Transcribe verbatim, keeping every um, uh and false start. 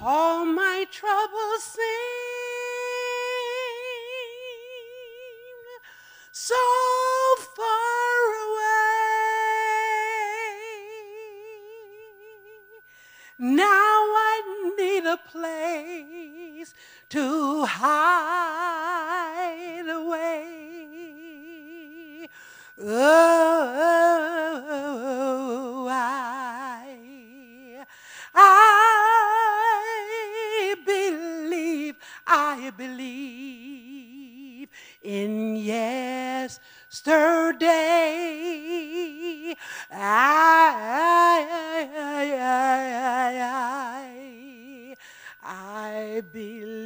all my troubles seem so far away. Now I need a place to hide away. Oh, I, I believe, I believe in yesterday. I, I, I, I, I believe